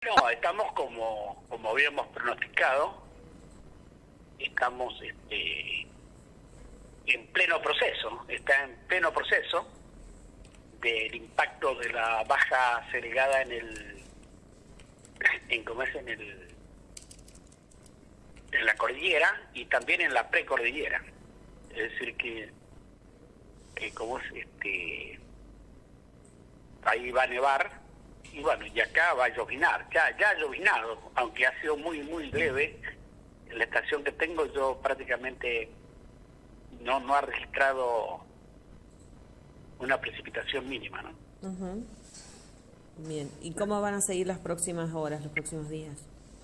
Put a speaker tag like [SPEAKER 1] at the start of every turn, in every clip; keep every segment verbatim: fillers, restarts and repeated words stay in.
[SPEAKER 1] No, estamos como, como habíamos pronosticado, estamos este, en pleno proceso, está en pleno proceso del impacto de la baja segregada en el, en cómo es, en el, en la cordillera y también en la precordillera. Es decir que, que como es, este, ahí va a nevar. Y bueno, y acá va a llovinar, ya, ya ha llovinado, aunque ha sido muy, muy leve. En la estación que tengo yo prácticamente no, no ha registrado una precipitación mínima, ¿no?
[SPEAKER 2] Ujú. Bien, ¿y cómo van a seguir las próximas horas, los próximos días?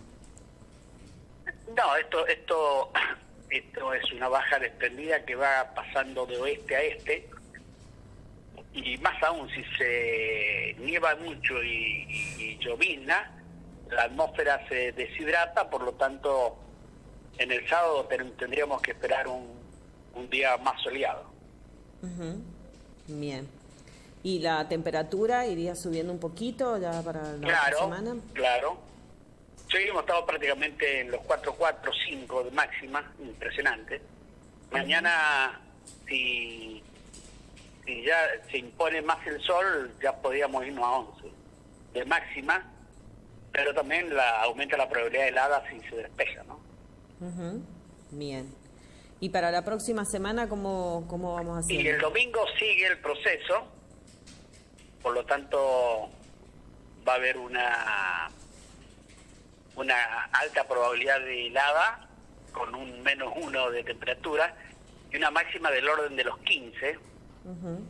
[SPEAKER 1] No, esto, esto, esto es una baja desprendida que va pasando de oeste a este, y más aún si se nieva mucho y, y, y llovizna, la atmósfera se deshidrata, por lo tanto en el sábado ten, tendríamos que esperar un, un día más soleado.
[SPEAKER 2] Ujú. Bien. ¿Y la temperatura iría subiendo un poquito ya para la otra
[SPEAKER 1] Claro,
[SPEAKER 2] semana?
[SPEAKER 1] claro. Sí, hemos estado prácticamente en los cuatro, cuatro, cinco de máxima, impresionante. Mañana, si, si ya se impone más el sol, ya podríamos irnos a once de máxima, pero también la, aumenta la probabilidad de helada si se despeja, ¿no?
[SPEAKER 2] Ujú. Bien. ¿Y para la próxima semana cómo, cómo vamos
[SPEAKER 1] Y el
[SPEAKER 2] haciendo?
[SPEAKER 1] domingo sigue el proceso, por lo tanto va a haber una una alta probabilidad de helada con un menos uno de temperatura y una máxima del orden de los quince.
[SPEAKER 2] Ujú.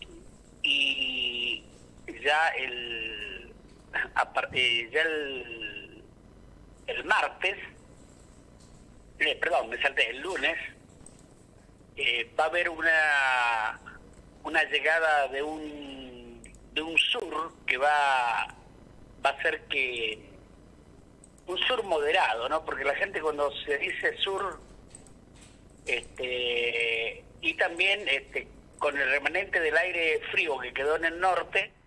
[SPEAKER 1] Y ya el apar- eh, ya el, el martes, eh, perdón, me salté, el lunes, eh, va a haber una una llegada de un de un sur que va va a hacer que un sur moderado, ¿no? Porque la gente cuando se dice sur, este, y también este, con el remanente del aire frío que quedó en el norte,